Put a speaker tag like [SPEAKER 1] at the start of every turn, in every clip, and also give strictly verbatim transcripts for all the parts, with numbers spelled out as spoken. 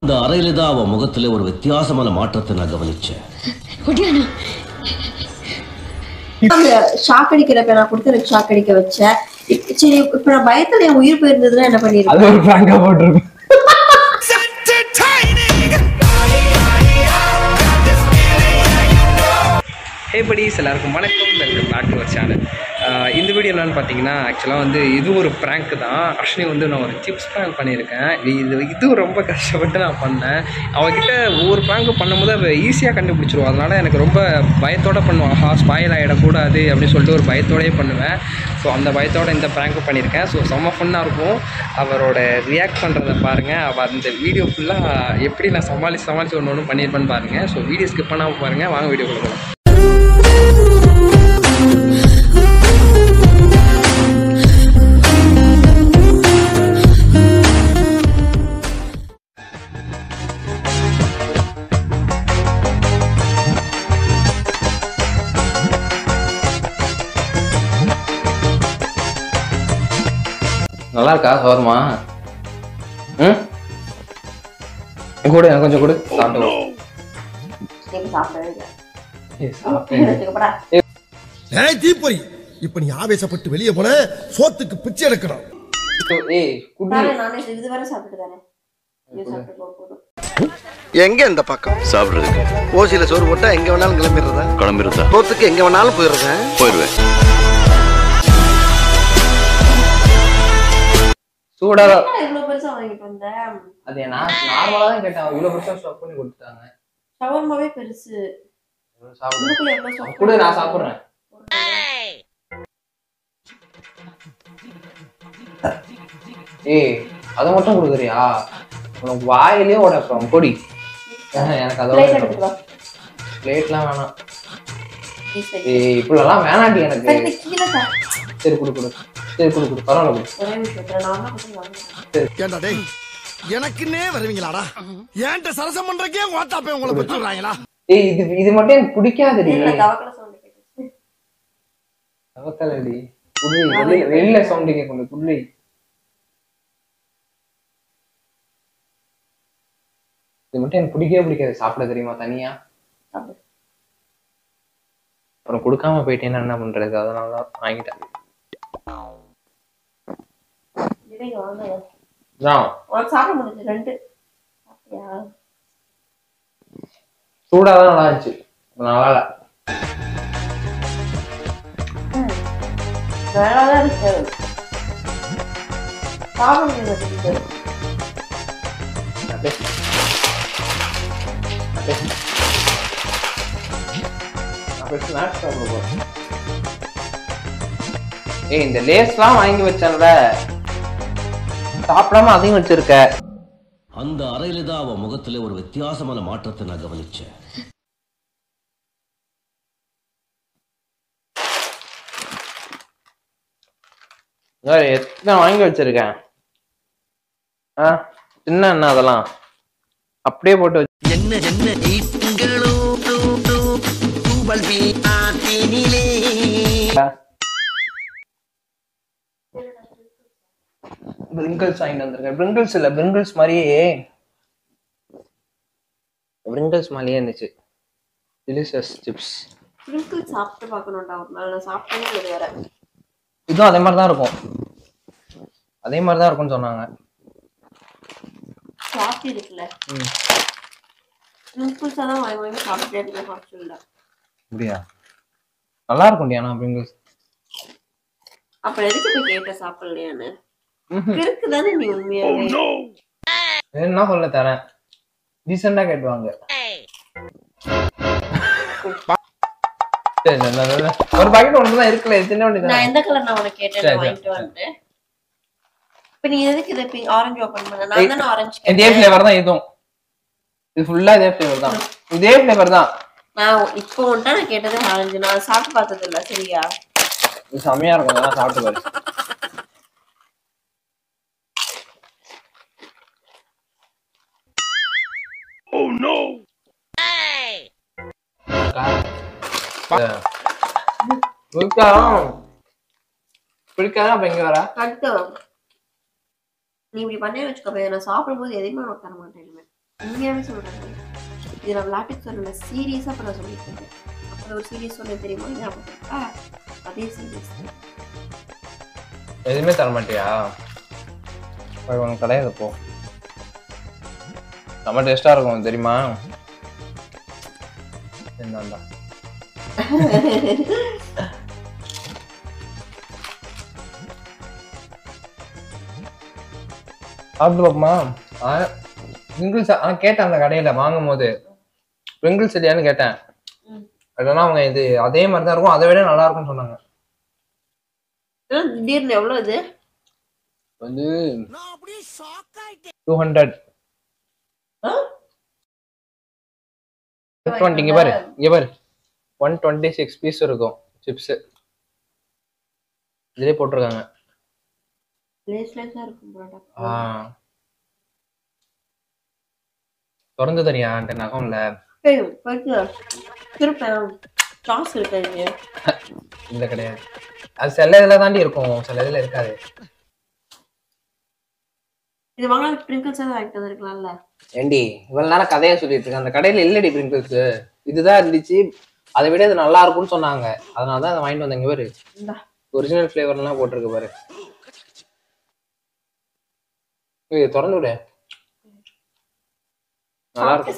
[SPEAKER 1] இந்த அறையில தான் அவ முகத்துல ஒரு வித்தியாசமான மாற்றத்தை நான் கவனிச்சேன்.
[SPEAKER 2] ஷாக் அடிக்கிறப்ப நான் கொடுத்து எனக்கு ஷாக் அடிக்க வச்சேன். சரி இப்ப நான் பயத்துல என் உயிர் போயிருந்ததுன்னா என்ன பண்ணிருக்கேன்?
[SPEAKER 3] அது ஒரு பிராங்கா போட்டுருக்கேன். ஹே படிஸ், எல்லாருக்கும் வணக்கம், welcome back to our channel. இந்த வீடியோ என்னென்னு பார்த்தீங்கன்னா, ஆக்சுவலாக வந்து இது ஒரு ப்ராங்க் தான். ஆக்சுவலி வந்து நான் ஒரு சிப்ஸ் ப்ராங்க் பண்ணியிருக்கேன். இது இதுவும் ரொம்ப கஷ்டப்பட்டு நான் பண்ணேன். அவகிட்ட ஒவ்வொரு ப்ராங்க் பண்ணும்போது அவள் ஈஸியாக கண்டுபிடிச்சிருவோம். அதனால் எனக்கு ரொம்ப பயத்தோடு பண்ணுவேன். ஆஹா ஸ்பாயில் ஆகிடக்கூடாது அப்படின்னு சொல்லிட்டு ஒரு பயத்தோடையே பண்ணுவேன். ஸோ அந்த பயத்தோடு இந்த ப்ராங்க் பண்ணியிருக்கேன். ஸோ செம்ம ஃபன்னாக இருக்கும். அவரோட ரியாக்ட் பண்ணுறதை பாருங்கள். அவள் அந்த வீடியோ ஃபுல்லாக எப்படி நான் சமாளித்து சமாளித்து ஒன்று ஒன்று பண்ணியிருப்பேன்னு பாருங்கள். ஸோ வீடியோ ஸ்கிப் பண்ணாமல் பாருங்கள். வாங்க வீடியோ கொடுக்கலாம். நல்லா இருக்கா சோர்மா? ம் கூட எனக்கு கொஞ்சம் கொடு, சாப்பிட்டு.
[SPEAKER 4] ஏய் தீப்பொறி, இப்ப நீ ஆவேசப்பட்டு வெளியே போன சோத்துக்கு பிச்சை எடுக்கணும்.
[SPEAKER 3] ஏய் குடி,
[SPEAKER 2] நானே இதுவரை சாப்பிட்டு வரேன். நீ சாப்பிட்டு போ போடு.
[SPEAKER 5] எங்க இந்த பக்கம் சாப்பிடுறதுக்கு ஓசியில சோறு போட்டா எங்க வேணாலும் கிளம்பிடுறதா கிளம்பிடுறதா தோத்துக்கு எங்க வேணாலும் போயிடுறேன் போயிடுவேன்.
[SPEAKER 3] சூடா
[SPEAKER 2] இவ்வளவு பெருசா வாங்கிட்டு வந்தேன்.
[SPEAKER 3] அது நான் நார்மலா தான் கேட்டேன். இவ்வளவு பெருசா ஸ்டாப் பண்ணி கொடுத்தாங்க.
[SPEAKER 2] ஷவர்மாவே பெருசு.
[SPEAKER 3] சாப்பிடு கூட, நான் சாப்பிடுறேன். ஏய் அதை மட்டும் கொடுக்குறியா? உனக்கு வாயிலே உடைப்போம் கொடி. எனக்கு அதோட பிளேட்லாம் வேணாம். ஏய் இப்படிலாம் வேணாண்டி எனக்கு. சரி கொடு கொடு, சரி கொடு கொடு, பரவாயில்ல.
[SPEAKER 4] ஏண்டா டேய், எனக்குன்னே வருவீங்களாடா? ஏன்ட்ட சரசம் பண்றக்கே வாட்டாப்பே உங்களை பெற்றுறாங்களா?
[SPEAKER 3] ஏய் இது இது மட்டும் எனக்கு பிடிக்காதுடி.
[SPEAKER 2] தவக்கல சவுண்ட் கேக்குது.
[SPEAKER 3] தவக்கலடி குடி, வெளியில வெளியில சவுண்ட் கேக்குது குடி. இது மட்டும் எனக்கு பிடிக்கவே பிடிக்காது. சாப்பிட தெரியுமா தனியா? அப்புறம் கொடுக்காம போயிட்டேன்னா என்ன பண்றது? அதனாலதான் வாங்கிட்டேன். சூடாதான் நல்லா இருந்துச்சு. நல்லா இல்ல,
[SPEAKER 2] நல்லாதான் இருக்கு. சாப்பிட
[SPEAKER 3] ஏய் இந்த லேஸ்லாம் வாங்கி வச்சேன்ல, சாப்பிடாம அதையும் வச்சிருக்க.
[SPEAKER 1] அந்த அறையில தான் அவ முகத்துல ஒரு வித்தியாசமான மாற்றத்தை நான் கவனிச்சேன்.
[SPEAKER 3] எத்தனை வாங்கி வச்சிருக்கேன். ஆ சின்ன என்ன அதெல்லாம் அப்படியே போட்டு வச்சு.
[SPEAKER 5] என்ன என்ன
[SPEAKER 3] பிரிங்கிள்ஸ் வாங்கிட்டு வந்திருக்கேன். பிரிங்கிள்ஸ் இல்ல, பிரிங்கிள்ஸ் மாதிரியே பிரிங்கிள்ஸ் மாதிரியே இருந்துச்சு. Delicious chips.
[SPEAKER 2] பிரிங்கிள்ஸ் சாப்பிட்டு பார்க்கணும்டா ஒரு நாள். நான் சாப்பிட்டே இது வேற.
[SPEAKER 3] இதுவும் அதே மாதிரி தான் இருக்கும். அதே மாதிரி தான் இருக்கும்னு சொன்னாங்க.
[SPEAKER 2] சாப்பிட்டு இருக்குல்ல, பிரிங்கிள்ஸ் தான் வாங்கி வாங்கி சாப்பிட்டே இருக்கேன் ஹாஸ்டல்ல.
[SPEAKER 3] அப்படியா? நல்லா இருக்கும்டி. ஆனா பிரிங்கிள்ஸ்
[SPEAKER 2] அப்ப எதுக்கு போய் கேட்ட சாப்பிடலையான்னு? இருக்குதானே நீ உண்மையாவே
[SPEAKER 3] என்ன சொல்ல தரேன். டீசெண்டா கேட்டுவாங்க. ஒரு பாக்கெட் ஒண்ணுதான் இருக்குல்ல, சின்ன வண்டி.
[SPEAKER 2] நான் எந்த கலர் நான் உனக்கு கேட்டேன் வாங்கிட்டு வந்துட்டேன். இப்ப நீ எதுக்கு இதை பிங்க் ஆரஞ்சு ஓபன் பண்ண? நான் தான ஆரஞ்சு கேட்டேன்.
[SPEAKER 3] இதே ஃப்ளேவர் தான் இதுவும். இது ஃபுல்லா இதே ஃப்ளேவர் தான். இதே ஃப்ளேவர் தான். நான்
[SPEAKER 2] இப்போ ஒண்ணா நான் கேட்டது ஆரஞ்சு. நான் சாப்பிட்டு பார்த்தது இல்ல. சரியா?
[SPEAKER 3] இது செமையா இருக்கும். நான் சாப்பிட்டு பாரு.
[SPEAKER 4] Oh no.
[SPEAKER 3] பிடிக்காத அப்ப எங்க வர?
[SPEAKER 2] அடுத்து நீ இப்படி பண்ணே வச்சுக்கோ. நான் சாப்பிடும்போது எதையுமே உனக்கு தர மாட்டேன். உண்மையாவே சொல்றேன். இது நான் விளையாட்டுக்கு சொல்லல, சீரியஸா இப்ப நான் சொல்லிட்டு இருக்கேன். அப்புறம் ஒரு சீரியஸ் சொல்ல தெரியுமா? ஞாபகம் இருக்கா? அதே சீரியஸ்
[SPEAKER 3] எதுவுமே தர மாட்டியா? உனக்கு கிடையாது போ. நம்ம டேஸ்டா இருக்கும் தெரியுமா? என்னண்டா சாப்பிட்டு பாப்பமா? பிரிங்கிள்ஸ் கேட்டேன் அந்த கடையில வாங்கும் போது, பிரிங்கிள்ஸ் இல்லையான்னு கேட்டேன். அதெல்லாம் அவங்க இது அதே மாதிரி தான் இருக்கும், அதை விட நல்லா இருக்கும்னு சொன்னாங்க.
[SPEAKER 2] திடீர்னு எவ்வளவு இது
[SPEAKER 3] வந்து டூ ஹண்ட்ரட் இங்க பாரு இங்க பாரு ஒன் டுவெண்ட்டி சிக்ஸ் பீஸ் இருக்கும் சிப்ஸ். இதுலயே போட்டிருக்காங்க. திறந்து தரியா நகம் இல்ல இல்ல கிடையாது. அது சில இதுல தாண்டி இருக்கும், சில இதுல இருக்காது.
[SPEAKER 2] இது வாங்க பிரிங்கிள்ஸ் எல்லாம் வாங்கிட்டு வந்திருக்கலாம்ல.
[SPEAKER 3] ஏண்டி இவ்வளவு நேரம் கதையா சொல்லிட்டு இருக்கேன், அந்த கடையில இல்லடி பிரிங்கிள்ஸ், இதுதான் இருந்துச்சு. அதை விட இது நல்லா இருக்கும்னு சொன்னாங்க, அதனாலதான் அதை வாங்கிட்டு வந்தேங்க. பாரு ஒரிஜினல் ஃபிளேவர் எல்லாம் போட்டிருக்கு பாரு. திறந்து விடு, நல்லா இருக்கும்.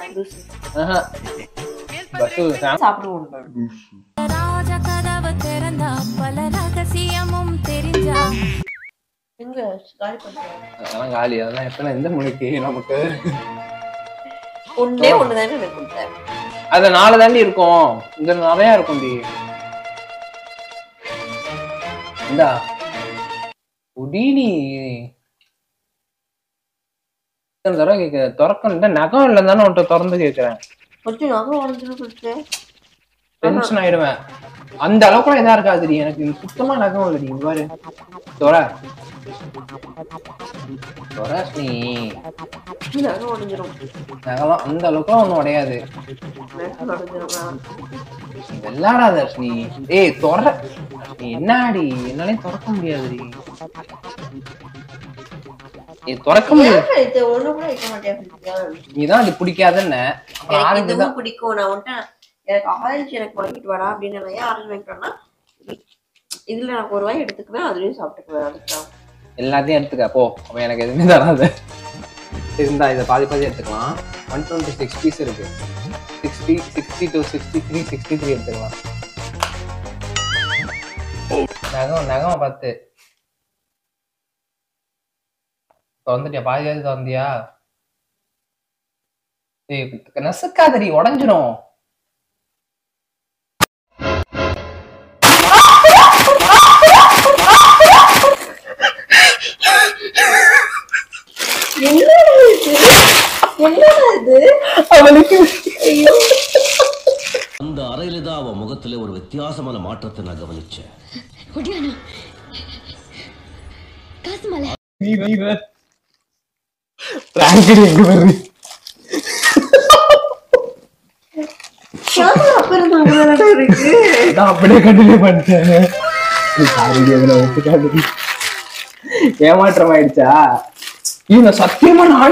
[SPEAKER 3] அதெல்லாம் காலி. அதெல்லாம் எத்தனை எந்த மொழிக்கு நமக்கு
[SPEAKER 2] ஒன்னே ஒண்ணுதானே கொடுத்தேன்.
[SPEAKER 3] அது நாலு தாண்டி இருக்கும், இந்த நிறைய இருக்கும். டி இந்தா உடீனி தடவை கேட்க திறக்க நகம் இல்லை தானே உன்ட்ட திறந்து கேட்கிறேன். டென்ஷன் ஆயிடுவேன். அந்த அளவுக்கு இதா இருக்காது எனக்கு, சுத்தமா நகம் இல்லடி. பாரு தொர தொரஸ்னி நகலாம் அந்த அளவுக்குலாம் ஒண்ணும் உடையாது. வெள்ளாடாத ரஷ்னி. ஏய் தொர நீ என்னாடி, என்னாலையும் திறக்க முடியாதுடி. நீ திறக்க முடியாது, நீதான் அது பிடிக்காதுன்னு.
[SPEAKER 2] பிடிக்கும். நான் வந்துட்டு எனக்கு ஆரஞ்சு எனக்கு வாங்கிட்டு வரா அப்படின்னு ஆரஞ்சு வாங்கிட்டோம்னா இதுல எனக்கு ஒரு வாய் எடுத்துக்குவேன், அதுலயும் சாப்பிட்டுக்குவேன். அதுதான்
[SPEAKER 3] எல்லாத்தையும் எடுத்துக்க போ, அவன் எனக்கு எதுவுமே தராது. இருந்தா இதை பாதி பாதி எடுத்துக்கலாம். ஒன் டுவெண்ட்டி சிக்ஸ் பீஸ் இருக்கு. Sixty sixty two sixty three sixty three எடுத்துக்கலாம். நகம் நகம் பார்த்து திறந்துட்டியா? பாதி பாதி திறந்தியா? நசுக்காதடி, உடஞ்சிரும்.
[SPEAKER 1] அந்த அறையில தான் அவன் முகத்துல ஒரு வித்தியாசமான மாற்றத்தை நான் கவனிச்சேன்.
[SPEAKER 3] அப்படியே கண்டினியூ பண்ணிட்டேன். ஏமாற்றம் ஆயிடுச்சா? இவங்க சத்தியமா நாடு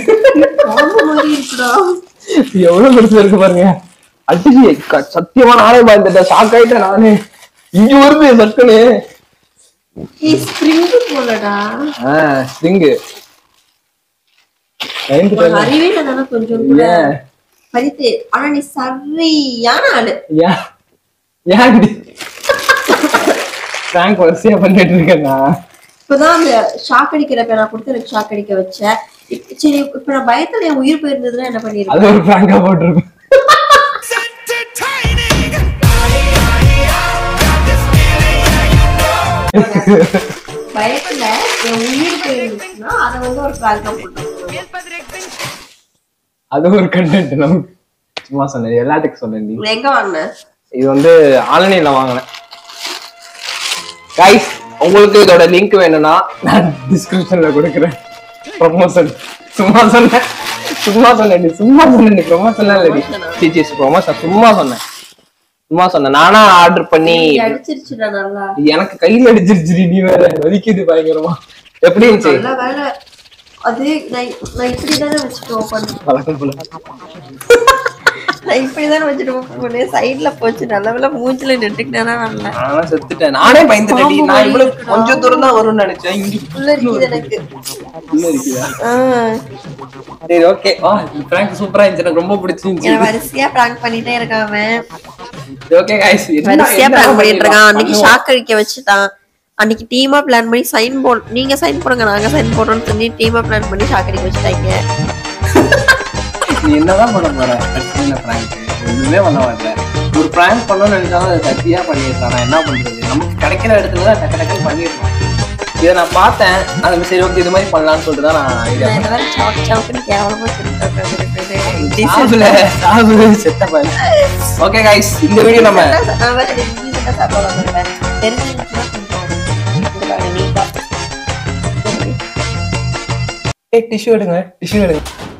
[SPEAKER 3] எவ்வளவு பெருசு இருக்கு பாருங்க. அடிச்சு சத்தியமா நானே பார்த்துட்டேன், ஷாக் ஆயிட்டேன் நானு. இங்க வருது சட்டுன்னு ஸ்ப்ரிங்கு.
[SPEAKER 2] கொஞ்சம் பரித்து ஆனா நீ சரியான ஆளு.
[SPEAKER 3] ஏன்டி பிராங்க் வரிசையா பண்ணிட்டு இருக்கேன்னா?
[SPEAKER 2] இப்பதான் அந்த ஷாக் அடிக்கிறப்ப நான் கொடுத்து எனக்கு ஷாக் அடிக்க வச்சேன். சரி இப்ப நான் பயத்துல என் உயிர் போயிருந்ததுன்னா என்ன பண்ணிருக்கேன்?
[SPEAKER 3] அது ஒரு பிராங்கா போட்டிருக்கேன்.
[SPEAKER 2] பயத்துல என் உயிர் போயிருந்துச்சுன்னா அதை வந்து ஒரு பிராங்கா போட்டிருக்கேன்.
[SPEAKER 3] அது ஒரு கண்டென்ட். நமக்கு சும்மா சொன்னேன், எல்லாத்துக்கும் சொன்னேன்.
[SPEAKER 2] எங்க வாங்கின?
[SPEAKER 3] இது வந்து ஆன்லைன்ல வாங்கினேன். கைஸ் உங்களுக்கு இதோட லிங்க் வேணும்னா நான் டிஸ்கிரிப்ஷன்ல கொடுக்குறேன். ப்ரொமோஷன் சும்மா சொன்னேன் சும்மா சொன்னேன் சும்மா சொன்னேன் ப்ரொமோஷன்லாம் இல்லடி. சிச்சி ப்ரொமோஷன் சும்மா சொன்னேன் சும்மா சொன்னேன். நானா ஆர்டர் பண்ணி
[SPEAKER 2] அடிச்சிருச்சுடா நல்லா.
[SPEAKER 3] எனக்கு கையில அடிச்சிருச்சு. நீ வேற வலிக்குது பயங்கரமா. எப்படி இருந்துச்சு?
[SPEAKER 2] அது நான் நான் இப்படிதானே வச்சுட்டு ஓப்பன்
[SPEAKER 3] வழக்கம் போல
[SPEAKER 2] நான் இப்படிதானே வச்சுட்டு ஓப்பன் பண்ணேன். சைட்ல போச்சு. நல்ல வேளை மூஞ்சில நெட்டுக்கிட்டேனா வரல.
[SPEAKER 3] நானும் செத்துட்டேன். நானே பயந்துட்டேன். நான் இவ்வளவு கொஞ்சம் தூரம் தான் வரும்னு நினைச்சேன். இங்க
[SPEAKER 2] உள்ள இருக்குது எனக்கு.
[SPEAKER 3] உள்ள இருக்குதா?
[SPEAKER 2] ஆ
[SPEAKER 3] சரி ஓகே. வா இந்த பிராங்க் சூப்பரா இருந்துச்சு. எனக்கு ரொம்ப பிடிச்சிருந்துச்சு.
[SPEAKER 2] என்ன வரிசையா பிராங்க் பண்ணிட்டே இருக்கான் அவன்.
[SPEAKER 3] Okay guys.
[SPEAKER 2] வரிசையா பிராங்க் பண்ணிட்டு இருக்கான். அன்னைக்கு ஷாக் அடிக்க வச்சுட்டான். அன்னைக்கு டீமா பிளான் பண்ணி சைன் போட் நீங்க சைன் போடுங்க நாங்க சைன் போடுறோம்னு சொல்லி டீமா பிளான் பண்ணி ஷாக் அடிக்க வச்சுட்டாங்க.
[SPEAKER 3] நீ என்னதான் பண்ண போற? என்ன பிராங்க்? ஒண்ணுமே பண்ண மாட்டேன். ஒரு பிராங்க் பண்ணணும்னு நினைச்சாலும் அதை சத்தியா பண்ணிருக்கான். நான் என்ன பண்றது? நமக்கு கிடைக்கிற இடத்துல தான் டக்கு டக்குன்னு பண்ணிருக்கோம். இதை நான் பார்த்தேன். அது சரி ஓகே இது மாதிரி பண்ணலாம்னு சொல்லிட்டு தான் நான் ஐடியா பண்ணேன்.
[SPEAKER 2] சாக் சாக்னு கேவலமா
[SPEAKER 3] செத்த பையன். ஓகே गाइस இந்த வீடியோ நம்ம டிஷ்யூ எடுங்க டிஷ்யூ எடுங்க